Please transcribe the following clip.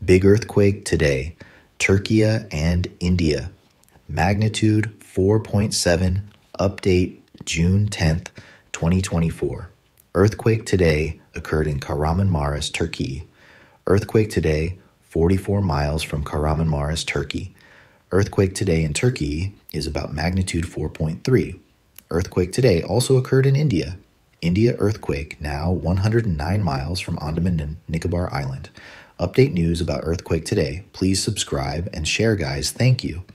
Big earthquake today, Turkiye and India. Magnitude 4.7, update June 10th, 2024. Earthquake today occurred in Kahramanmaraş, Turkey. Earthquake today, 44 miles from Kahramanmaraş, Turkey. Earthquake today in Turkey is about magnitude 4.3. Earthquake today also occurred in India. India earthquake now 109 miles from Andaman and Nicobar Island. Update news about earthquake today. Please subscribe and share, guys. Thank you.